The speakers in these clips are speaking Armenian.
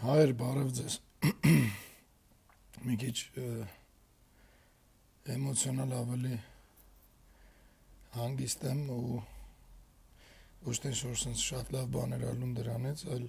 Հայր բարև ձեզ։ Մի քիչ էմոցիոնալ ավելի հանգիստ եմ ու ոչ թե շորսից շատ լավ բաներ ալում դրանից, այլ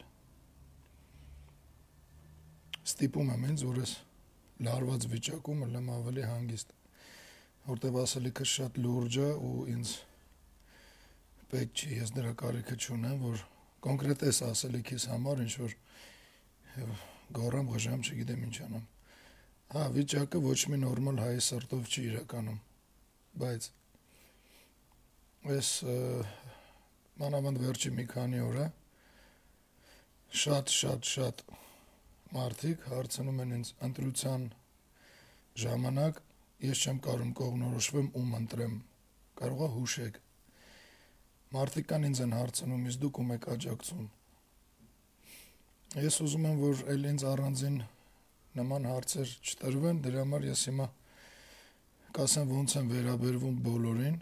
ստիպում եմ ինձ, որ ես լարված վիճակում եմ ավելի հանգիստ, որտեվ ասելիքը շատ լուրջ է ու ինձ պետք չի, ես դրա կարիքը չունեմ, որ կոնկրետ այս ասելիքիս համար ինչ-որ գոռամ, ղժամ, չգիտեմ ինչ անեմ։ Հա, վիճակը ոչ մի նորմալ հայ սրտով չի իրականում, բայց այս մանավանդ վերջի մի քանի օր շատ մարդիկ հարցնում են ինձ ընտրության ժամանակ, ես չեմ կարող կողմնորոշվեմ ում ընտրեմ, կարող է հուշեք։ Մարդիկ կան ինձ են հարցնում, իսկ դուք ում եք աջակցում։ Ես ուզում եմ, որ էլ ինձ առանձին նման հարցեր չտրվեն, դրա համար ես հիմա կասեմ ոնց եմ վերաբերվում բոլորին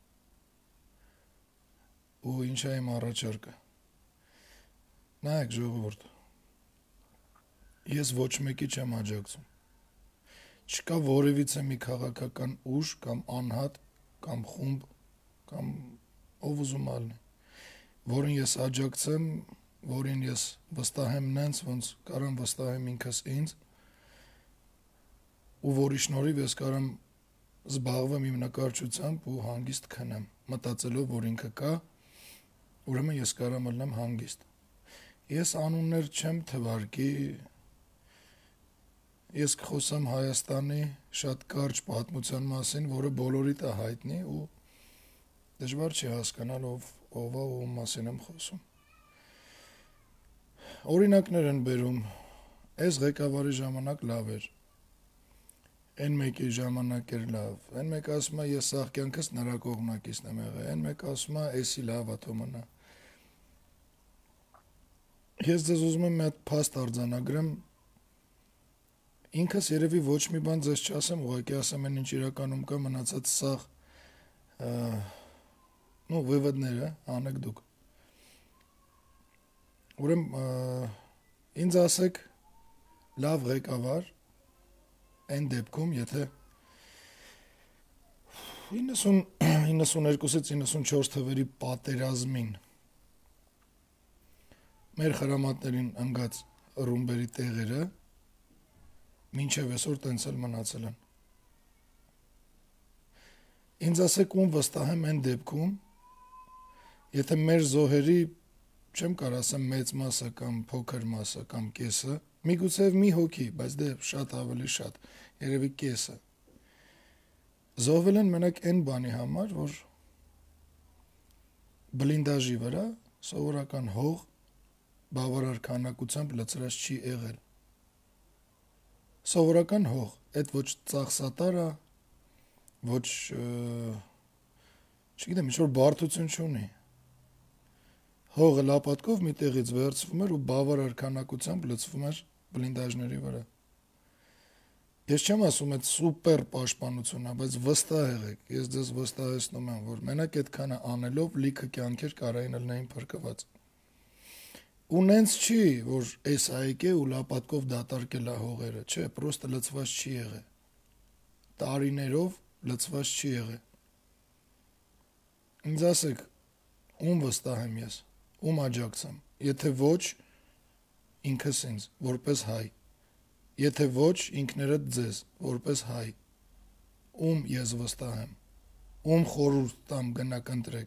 ու ինչ է իմ առաջարկը։ Նայեք ժողովուրդ, ես ոչ մեկի չեմ աջակցում։ Չկա որևիցե մի քաղաքական ուժ կամ անհատ կամ խումբ կամ ով ուզում ալնի, որին ես աջակցեմ, որին ես վստահեմ նենց, ոնց կարամ վստահեմ ինքս ինձ, ու որի շնորհիվ ես կարամ զբաղվեմ իմ նկարչությամբ ու հանգիստ քնեմ, մտածելով, որ ինքը կա, ուրեմն ես կարամ ալնեմ հանգիստ։ Ես անուններ չեմ թվարկի, ես կխոսեմ Հայաստանի շատ կարճ պատմության մասին, որը բոլորիդ է հայտնի ու դժվար չի հասկանալ ով է ու ում մասին եմ խոսում։ Օրինակներ են բերում, այս ղեկավարի ժամանակ լավ էր, այն մեկի ժամանակ էր լավ, այն մեկ ասում է ես սաղ կյանքս նրա կողմնակիցն եմ եղել, այն մեկ ասում է էսի լավ է թո մնա։ Ես ձեզ ուզում եմ մի հատ փաստ արձանագրեմ, ինքս երևի ոչ մի բան ձեզ չասեմ, ուղղակի ասեմ այն ինչ իրականում կա, մնացած սաղ վիվդները անեք դուք։ Ուրեմն ինձ ասեք լավ ղեկավար այն դեպքում, եթե 92-ից 94 թվերի պատերազմին մեր խրամատներին ընկած ռումբերի տեղերը մինչև այսօր տենց էլ մնացել են։ Ինձ ասեք ում վստահեմ այն դեպքում, եթե մեր զոհերի չեմ կարող ասեմ մեծ մասը կամ փոքր մասը կամ կեսը, միգուցե մի հոգի, բայց դե շատ ավելի շատ, երևի կեսը։ Զոհվել են մենակ այն բանի համար, որ բլինդաժի վրա սովորական հող բավարար քանակությամբ լցրած չի եղել։ Սովորական հող, այդ ոչ ծախսատար է, ոչ չգիտեմ, ինչ-որ բարդություն չունի։ Հողը լապատկով մի տեղից վերցվում էր ու բավարար քանակությամբ լցվում էր բլինդաժների վրա։ Ես չեմ ասում այդ սուպեր պաշտպանություն է, բայց վստահ եղեք, ես ձեզ վստահեցնում եմ, որ մենակ այդքանը անելով լիքը կյանքեր կարային ելնային փրկված։ Ու նենց չի, որ էս այկ է ու լապատկով դատարկել է հողերը, չէ, պրոստը լցված չի եղել։ Տարիներով լցված չի եղել։ Ինձ ասեք, ում վստահեմ ես, ում աջակցեմ, եթե ոչ ինքս ինձ, որպես հայ, եթե ոչ ինքներդ ձեզ, որպես հայ, ում ես վստահեմ, ում խորհուրդ տամ գնաք ընտրեք։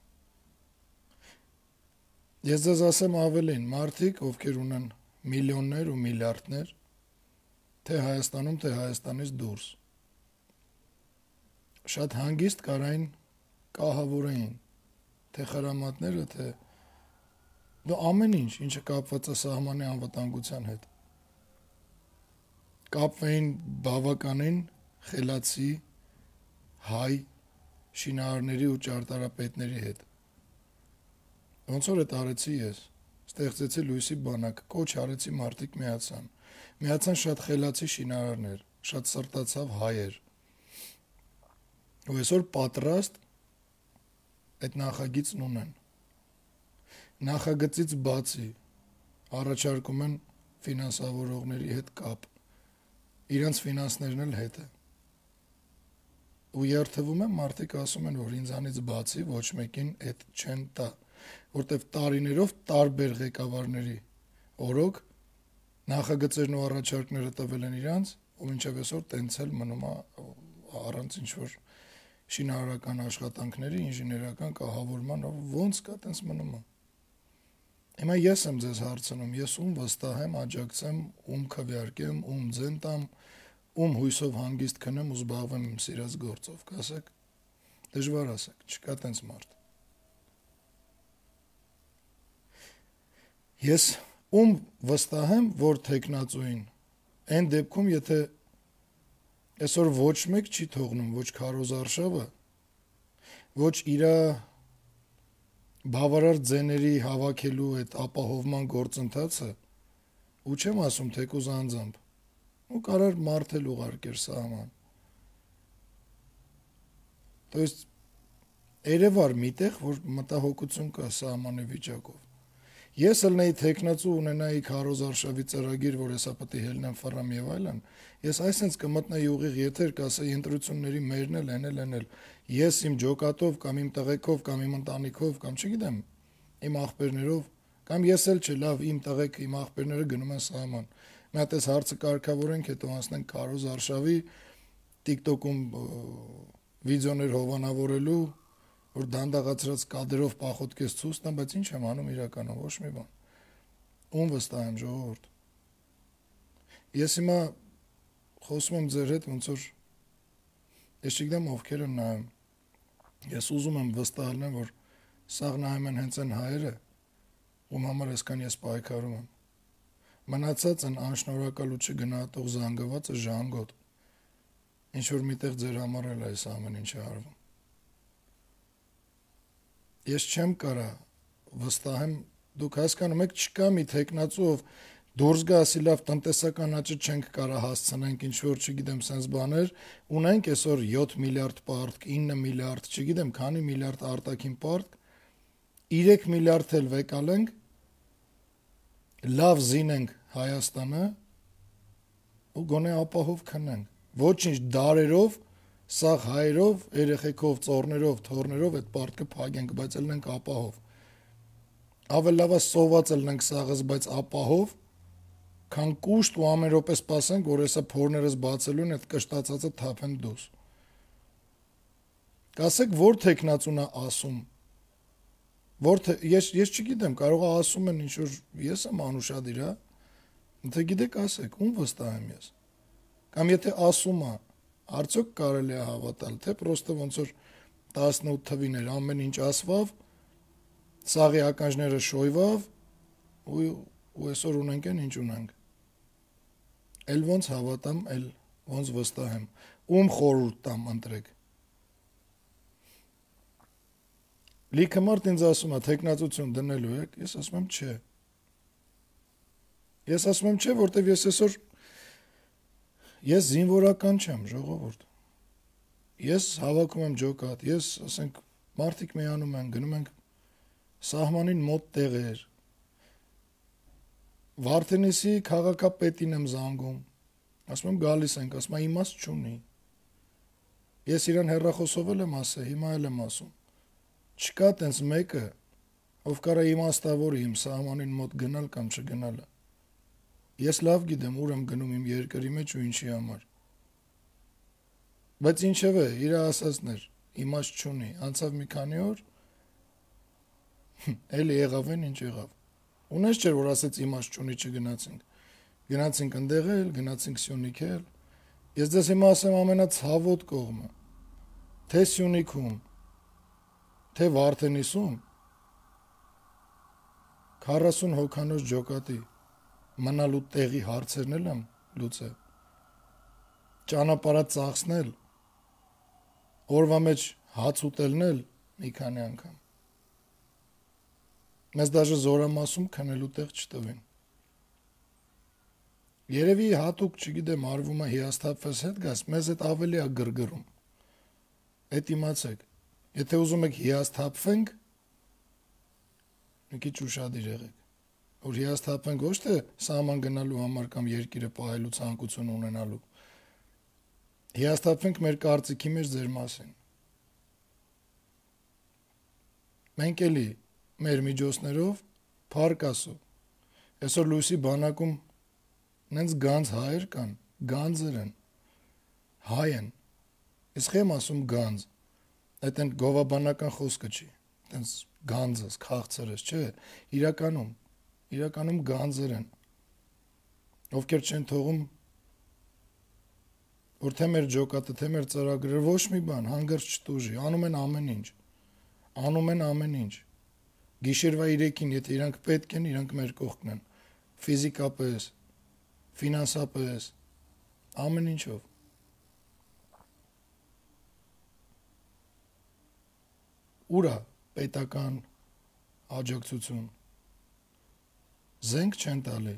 Ես ձեզ ասեմ ավելին, մարդիկ, ովքեր ունեն միլիոններ ու միլիարդներ, թե Հայաստանում, թե Հայաստանից դուրս, շատ հանգիստ կարային կահավորեին, թե խրամատները, թե ամեն ինչ, ինչը կապված է սահմանի անվտանգության հետ։ Կապվեին բավականին խելացի հայ շինարարների ու ճարտարապետների հետ։ Ոնց որ էդ արեցի ես, ստեղծեցի լույսի բանակ, կոչ արեցի մարդիկ միացան։ Միացան շատ խելացի շինարարներ, շատ սրտացավ հայեր։ Ու այսօր պատրաստ այդ նախագիծն ունեն։ Նախագծից բացի առաջարկում են ֆինանսավորողների հետ կապ, իրենց ֆինանսներն էլ հետ է։ Ու երթվում եմ, մարդիկ ասում են, որ ինձանից բացի ոչ մեկին այդ չեն տա, որտեվ տարիներով տարբեր ղեկավարների օրոք նախագծերն ու առաջարկները տվել են իրանց, ու մինչև այսօր տենց էլ մնում է առանց ինչ-որ շինարարական աշխատանքների, ինժեներական կահավորման, ոնց կա տենց մնում է։ Հիմա ես եմ ձեզ հարցնում, ես ում վստահեմ, աջակցեմ, ում քվեարկեմ, ում ձեն տամ, ում հույսով հանգիստ քնեմ ու զբաղվեմ իմ սիրած գործով, կասեք, դժվար ասեք, չկա տենց մարդ։ Ես ում վստահեմ, որ թեկնածուին, այն դեպքում, եթե այսօր ոչ մեկ չի թողնում, ոչ Քարոզ Արշավը, ոչ իրա բավարար ձեների հավաքելու այդ ապահովման գործընթացը, ու չեմ ասում թեկուզ անձամբ, ու կարար մարդ էլ ուղարկեր սահման։ То есть երևար միտեղ, որ մտահոգություն կա սահմանի վիճակով։ Ես ելնեի թեկնածու ունենայի Քարոզ Արշավի ծրագիր, որ հեսա պետք է հելնեմ ֆռամ եւ այլն, ես այսպես կմտնեի ուղիղ եթեր, կասեի ընտրությունների մերն էլ են, ես իմ ջոկատով կամ իմ տղեկով կամ իմ ընտանիքով կամ չգիտեմ, իմ աղբերներով կամ ես էլ չէ, լավ, իմ տղեկ, իմ աղբերները գնում են սահման։ Մի հատ էս հարցը կարգավորենք, հետո անցնենք Քարոզ Արշավի TikTok-ում վիդեոներ հովանավորելու, որ դանդաղացրած կադրով պախոտ կես ցույց տամ, բայց ինչ եմ անում իրականում, ոչ մի բան։ Ում վստահեմ, ժողովուրդ։ Ես հիմա խոսում եմ ձեր հետ, ոնց որ ես չգիտեմ ովքեր են նայում։ Ես ուզում եմ վստահ լինեմ, որ սաղ նայում են հենց այն հայերը, ում համար այսքան ես պայքարում եմ։ Մնացած են անշնորհակալ ու չգնահատող զանգվածը ժանգոտ։ Ինչ որ միտեղ ձեր համար էլ այս ամեն ինչը արվում։ Ես չեմ կարա վստահեմ, դուք հասկանում եք, չկա մի թեկնածուով դուրս գա ասի լավ տնտեսական աճը չենք կարա հասցնենք, ինչ որ չգիտեմ, sense բաներ, ունենք այսօր 7 միլիարդ պարտք, 9 միլիարդ, չգիտեմ, քանի միլիարդ արտաքին պարտք, 3 միլիարդ էլ վեկալենք, լավ զինենք Հայաստանը ու գոնե ապահով քնենք։ Ոչինչ դարերով, սաղ հայերով, երեխեքով, ծորներով, թորներով այդ պարտքը փակենք, բայց ելնենք ապահով։ Ավել լավ է սոված ելնենք սաղս, բայց ապահով, քան կուշտ ու ամեն րոպե սպասենք, որ հեսա փորներս բացելու են, այդ կշտացածը թափեն դուրս։ Կասեք, որ թեկնածուն է ասում։ Ես չգիտեմ, կարող է ասում են ինչ որ ես եմ անուշադիր, հա։ Եթե գիտեք, ասեք, ում վստահեմ ես։ Կամ եթե ասում է, արդյոք կարելի է հավատալ, թե պրոստը ոնց որ 18 թվին էր ամեն ինչ ասվավ, սաղի ականջները շոյվավ ու այսօր ունենք են ինչ ունենք։ Էլ ոնց հավատամ, էլ ոնց վստահեմ։ Ում խորհուրդ տամ ընտրեք։ Լիքը մարդ ինձ ասում է, թեկնածություն դնելու եք, ես ասում եմ չէ։ Ես ասում եմ չէ, որտեվ ես այսօր ես զինվորական չեմ, ժողովուրդ։ Ես հավաքում եմ ջոկատ, ես, ասենք, մարդիկ միանում են, գնում ենք սահմանին մոտ տեղեր։ Վարդենիսի քաղաքապետին եմ զանգում։ Ասում եմ գալիս ենք, ասում եմ իմաստ չունի։ Ես իրան հեռախոսով եմ ասել, հիմա էլ եմ ասում։ Չկա տենց մեկը, ով կարա իմաստավորի իմ սահմանին մոտ գնալ կամ չգնալը։ Ես լավ գիտեմ, ուր եմ գնում իմ երկրի մեջ ու ինչի համար։ Բայց ինչևէ, իր ասածներ, իմաստ չունի, անցավ մի քանի օր, էլի եղավ են ինչ եղավ։ Ունես չէր, որ ասեց իմաստ չունի, չգնացինք։ Գնացինք ընդեղ էլ, գնացինք Սյունիք էլ։ Ես ձեզ հիմա ասեմ ամենացավոտ կողմը, թե Սյունիքում, թե Վարդենիսում 40 հոգանոց ջոկատի մնալու տեղի հարցերն էլ եմ լուծել։ Ճանապարհը ծախսնել, օրվա մեջ հաց ուտելն էլ մի քանի անգամ։ Մեզ դաժե զորամասում քնելու տեղ չտվին։ Երևի հատուկ, չգիտեմ, արվում է հիասթափվես հետ գաս, մեզ այդ ավելի է գրգռում։ Այդ իմացեք։ Եթե ուզում եք հիասթափվենք, մի քիչ ուշադիր եղեք։ որ հիասթափենք ոչ թե սահման գնալու համար կամ երկիրը պահելու ցանկություն ունենալու։ Հիասթափենք մեր կարծիքի մեջ ձեր մասին։ Մենք էլի մեր միջոցներով փառք Աստծո։ Այսօր լույսի բանակում նենց գանձ հայեր կան, գանձեր են, հայ են։ Իսկ եմ ասում գանձ, այդ են գովաբանական խոսքը չի, այտենց գանձս, քաղցրս, չէ, իրականում գանձեր են, ովքեր չեն թողում, որ թե մեր ջոկատը, թե մեր ծրագրերը ոչ մի բան հանգարց չտուժի, անում են ամեն ինչ, գիշերվա 3-ին, եթե իրանք պետք են, իրանք մեր կողքն են, ֆիզիկապես, ֆինանսապես, ամեն ինչով։ Ուրա պետական աջակցություն, զենք չեն տալի,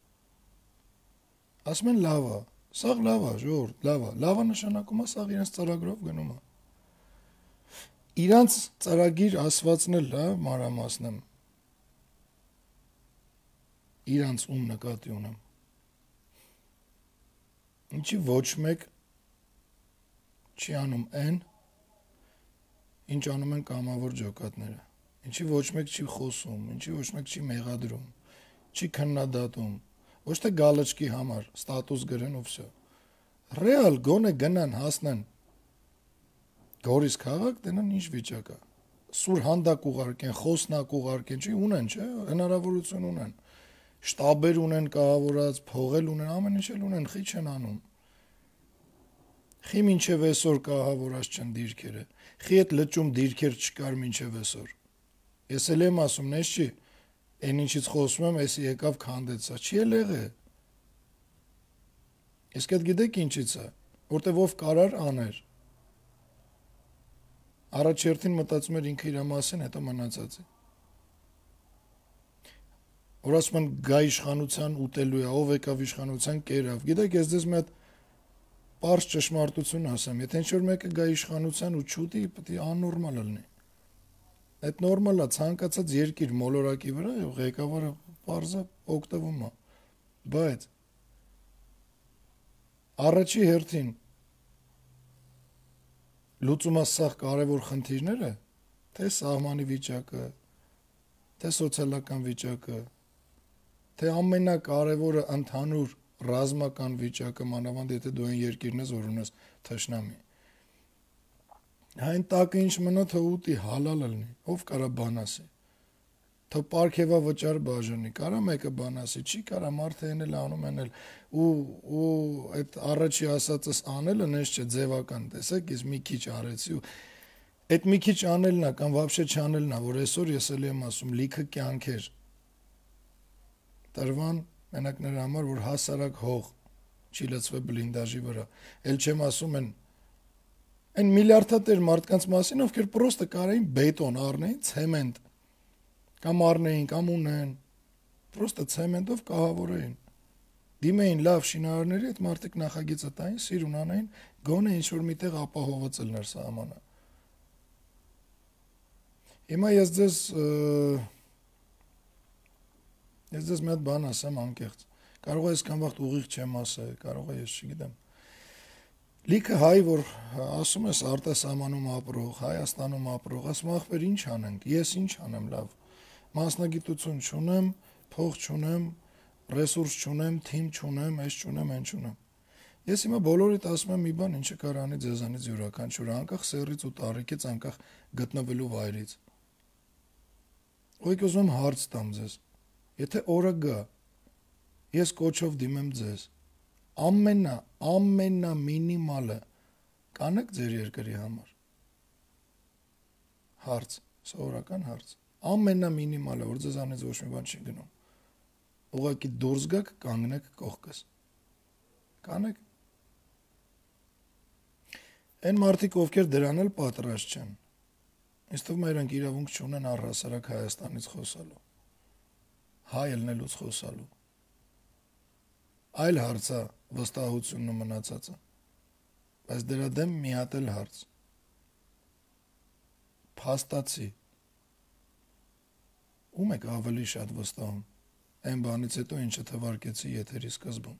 ասում են լավ է, սաղ լավ է, ժողովուրդ, լավ է նշանակում է, սաղ իրենց ծրագրով գնում է, իրանց ծրագիր ասվածն էլ մանրամասն եմ, իրանց ում նկատի ունեմ, ինչի ոչ մեկ չի անում են, ինչ անում են կամավոր ջոկատները, ինչի ոչ մեկ չի խոսում, ինչի ոչ մեկ չի մեղադրում, չի քննադատում, ոչ թե գալչկի համար, ստատուս գրեն ու վсё։ Ռեալ գոնե գնան, հասնեն Գորիս քաղաք, դենան ինչ վիճակ է։ Սուր հանդակ ուղարկեն, խոսնակ ուղարկեն, չի ունեն, չէ, հնարավորություն ունեն։ Շտաբեր ունեն կահավորած, փողել ունեն, ամեն ինչ էլ ունեն, խի չեն անում։ Խի մինչև այսօր կահավորած չեն դիրքերը։ Խի այդ լճում դիրքեր չկար մինչև այսօր։ Ես էլ եմ ասում, նես չի, այն ինչից խոսում եմ, էսի եկավ քանդեցա, չի էլ եղե։ Իսկ այդ գիտեք ինչից է, որտեվ ով կարար աներ։ Առաջերտին մտածում էր ինքը իր մասին, հետո մնացածի։ Որ ասում են գա իշխանության ուտելու է, ով եկավ իշխանության կերավ։ Գիտեք, ես ձեզ մի հատ պարզ ճշմարտություն ասեմ, եթե ինչ-որ մեկը գա իշխանության ու չուտի, պետք է աննորմալ լինի։ Այդ նորմալ է, ցանկացած երկիր մոլորակի վրա ղեկավարը պարզը օգտվում է։ Բայց առաջի հերթին լուծումը սաղ կարևոր խնդիրները, թե սահմանի վիճակը, թե սոցիալական վիճակը, թե ամենակարևորը ընդհանուր ռազմական վիճակը, մանավանդ եթե դու այն երկիրն ես, որ ունես թշնամի։ Այն տակը ինչ մնա, թող ուտի հալալ լինի, ով կարա բան ասի։ Թող պարգևա վճար բաժանի, կարա մեկը բան ասի, չի կարա մարդը էնել անում էնել ու այդ առաջի ասածս անելը նես չէ ձևական, տեսեք, ես մի քիչ արեցի ու այդ մի քիչ անելն է կամ вообще չանելն է, որ այսօր ես էլ եմ ասում, լիքը կյանքեր տրվան մենակ նրա համար, որ հասարակ հող չի լցվե բլինդաժի վրա։ Էլ չեմ ասում այն միլիարդատեր մարդկանց մասին, ովքեր պրոստը կարային բետոն առնեին, ցեմենտ կամ առնեին, կամ ունեն, պրոստը ցեմենտով կահավորեին։ Դիմեին լավ շինարարների, այդ մարդիկ նախագիծը տային, սիրուն անային, գոնե ինչ-որ միտեղ ապահովված ելներ սահմանը։ Հիմա ես ձեզ մի հատ բան ասեմ անկեղծ։ Կարող է այսքան վաղ ուղիղ չեմ ասել, կարող է ես չգիտեմ։ Լիքը հայ, որ ասում ես արտասահմանում ապրող, Հայաստանում ապրող, ասում ախպեր ինչ անենք, ես ինչ անեմ լավ։ Մասնագիտություն չունեմ, փող չունեմ, ռեսուրս չունեմ, թիմ չունեմ, այս չունեմ, այն չունեմ։ Ես հիմա բոլորիդ ասում եմ մի բան, ինչը կարող անի ձեզանից յուրաքանչյուր, անկախ սեռից ու տարիքից, անկախ գտնվելու վայրից։ Ուղղակի ուզում եմ հարց տամ ձեզ։ Եթե օրը գա, ես կոչով դիմեմ ձեզ, ամենամինիմալը կանեք ձեր երկրի համար։ Հարց, սովորական հարց։ Ամենամինիմալը, որ ձեզանից ոչ մի բան չի գնում։ Ուղղակի դուրս գաք, կանգնեք կողքս։ Կանեք։ Այն մարդիկ, ովքեր դրան էլ պատրաստ չեն, ինձ թվում է իրանք իրավունք չունեն առհասարակ Հայաստանից խոսալու, հայ ելնելուց խոսալու։ Այլ հարց է վստահությունն ու մնացածը, բայց դրա դեմ մի հատ էլ հարց։ Փաստացի, ում եք ավելի շատ վստահում, Այն բանից հետո ինչը թվարկեցի եթերի սկզբում։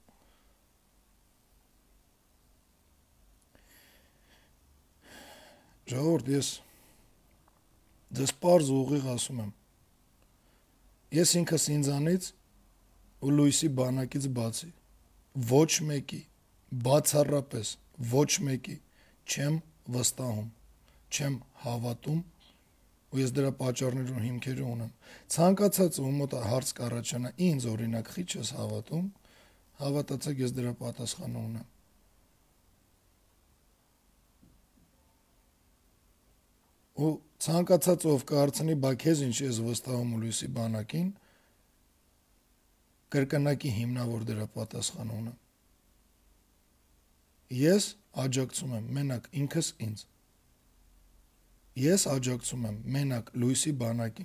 Ժողովուրդ, ես ձեզ պարզ ու ուղիղ ասում եմ։ Ես ինքս ինձանից ու Լուիսի բանակից բացի ոչ մեկի, բացառապես ոչ մեկի չեմ վստահում, չեմ հավատում ու ես դրա պատճառներ ու հիմքերը ունեմ։ Ցանկացած ում մոտ հարց կառաջանա ինձ օրինակ խի չես հավատում, հավատացեք ես դրա պատասխանը ունեմ։ Ու ցանկացած ով կարծնի, բա քեզ ինչ ես վստահում Լուիսի բանակին, կրկնակի հիմնավոր դրա պատասխանը ունեմ։ Ես աջակցում եմ մենակ ինքս ինձ։ Ես աջակցում եմ մենակ Լուիսի բանակին։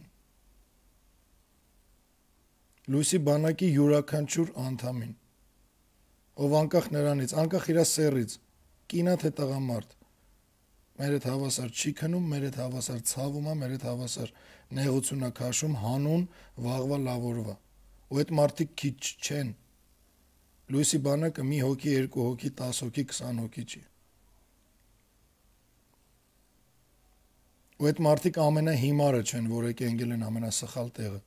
Լուիսի բանակի յուրաքանչյուր անդամին, ով անկախ նրանից, անկախ իր սեռից, կինա թե տղամարդ, մեր հետ հավասար չի քնում, մեր հետ հավասար ցավում է, մեր հետ հավասար նեղություն է քաշում հանուն վաղվա լավորվա։ Ու այդ մարդիկ քիչ չեն։ Լուիսի բանակը մի հոգի, երկու հոգի, 10 հոգի, 20 հոգի չի։ Ու այդ մարդիկ ամենահիմարը չեն, որ եկել են ամենասխալ տեղը։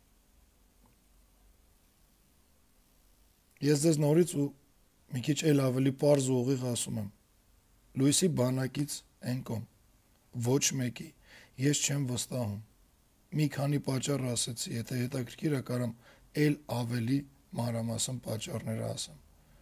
Ես ձեզ նորից ու մի քիչ էլ ավելի պարզ ու ուղիղ ասում եմ։ Լուիսի բանակից են կողմ ոչ մեկի ես չեմ վստահում։ Մի քանի պատճառ ասեցի, եթե հետաքրքիր է կարամ էլ ավելի մանրամասն պատճառները ասեմ։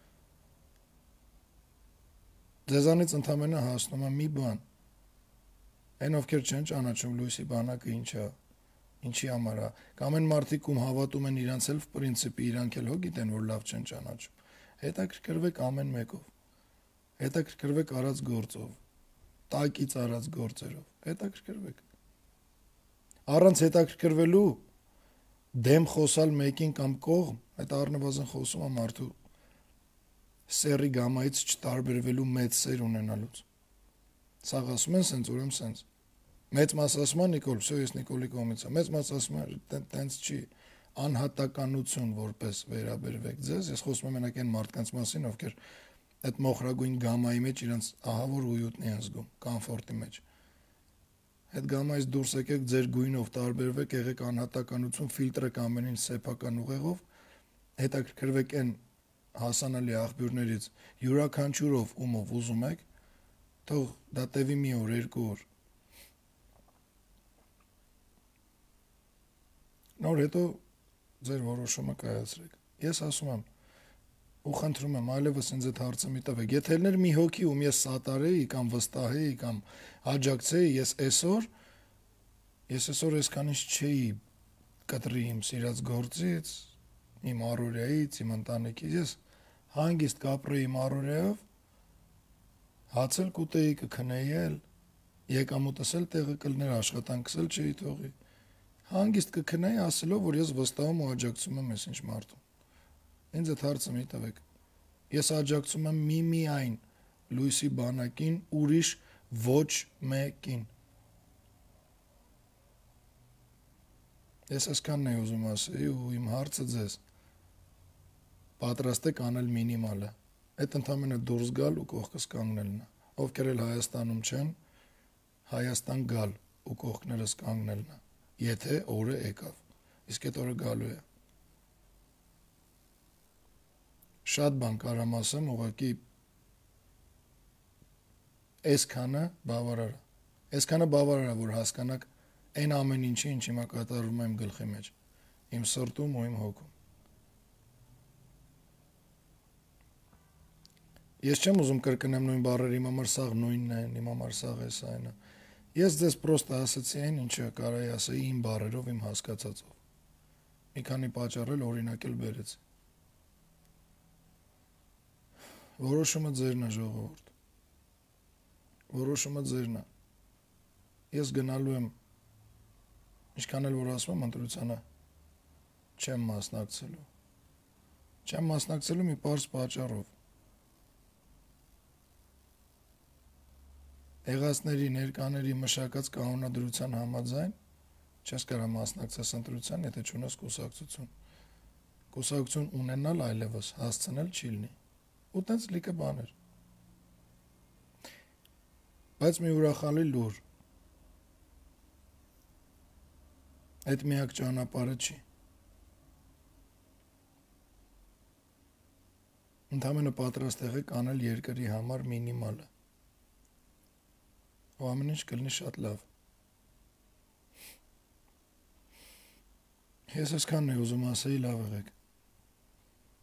Ձեզանից ընդամենը հասնում է մի բան։ Այն ովքեր չեն ճանաչում Լուիսի բանակը ինչ է, ինչի համար է, կամ այն մարդիկ ում հավատում են իրանց էլ պրինցիպի, իրանք էլ հո գիտեն, որ լավ չեն ճանաչում։ Հետաքրքրվեք ամեն մեկով։ Հետաքրքրվեք արած գործով, տակից արած գործերով։ Հետաքրքրվեք։ Առանց հետաքրքրվելու դեմ խոսալ մեկին կամ կողմ, այդ առնվազն խոսում է մարդու սերի գամայից չտարբերվելու մեծ սեր ունենալուց։ Սաղ ասում են սենց, ուրեմն սենց։ Մեծ մաս ասում է Նիկոլ, всё ես Նիկոլի կողմից եմ։ Մեծ մաս ասում է տենց չի, անհատականություն որպես վերաբերվեք ձեզ։ Ես խոսում եմ մենակ այն մարդկանց մասին, ովքեր այդ մոխրագույն գամայի մեջ իրենց ահավոր ույուտն են զգում, կոմֆորտի մեջ։ Այդ գամայից դուրս եկեք, ձեր գույնով տարբերվեք, եղեք անհատականություն, ֆիլտրեք ամեն ինչ սեփական ուղեղով, հետաքրքրվեք այն հասանալի աղբյուրներից յուրաքանչյուրով ումով ուզում եք, թող դա տևի մի օր, երկու օր։ Նոր հետո ձեր որոշումը կայացրեք։ Ես ասում եմ ու խնդրում եմ այլևս ինձ այդ հարցը մի տվեք։ Եթե ելներ մի հոգի, ում ես սատարեի կամ վստահեի կամ աջակցեի, ես այսօր այսքանից չէի կտրի իմ սիրած գործից, իմ առօրյայից, իմ ընտանիքից, ես հանգիստ կապրեի իմ առօրյայով, հացել կուտեի, կքնեի էլ, եկամուտս էլ տեղը կլներ, աշխատանքս էլ չէի թողի։ Հանգիստ կքնեի ասելով, որ ես վստահում ու աջակցում եմ այսինչ մարդուն։ Ինձ այդ հարցը մի տվեք։ Ես աջակցում եմ միայն Լուիսի բանակին, ուրիշ ոչ մեկին։ Ես այսքանն եմ ուզում ասել ու իմ հարցը ձեզ պատրաստ եք անել մինիմալը։ Այդ ընդամենը դուրս գալ ու կողքս կանգնելն է։ Ովքեր էլ Հայաստանում չեն, Հայաստան գալ ու կողքներս կանգնելն է։ Եթե օրը եկավ։ Իսկ այդ օրը գալու է։ Շատ բան կարամ ասեմ, ուղղակի այսքանը բավարար է։ Այսքանը բավարար է, որ հասկանաք այն ամեն ինչի, ինչ հիմա կատարվում է իմ գլխի մեջ, իմ սրտում ու իմ հոգում։ Ես չեմ ուզում կրկնեմ նույն բառերը, իմ համար սաղ նույնն է, իմ համար սաղ էս այնը։ Ես ձեզ պրոստը ասացի այն, ինչը կարայի ասեի իմ բառերով, իմ հասկացածով։ Մի քանի պատճառ էլ օրինակել բերեցի։ Որոշումը ձերն է, ժողովուրդ։ Որոշումը ձերն է։ Ես գնալու եմ, ինչքան էլ որ ասում եմ ընտրությանը, չեմ մասնակցելու։ Չեմ մասնակցելու մի պարզ պատճառով։ Եղածների, ներկաների մշակած կանոնադրության համաձայն չես կարող մասնակցես ընտրության, եթե չունես կուսակցություն։ խոսակցություն ունենալ այլևս հասցնել չի լինի։ Ու տենց լիքը բաներ։ Բայց մի ուրախալի լուր, այդ միակ ճանապարհը չի։ Ընդհանրապես պատրաստ եղեք անել երկրի համար մինիմալը։ Ու ամեն ինչ կլինի շատ լավ։ Ես այսքանն եմ ուզում ասեի, լավ եղեք։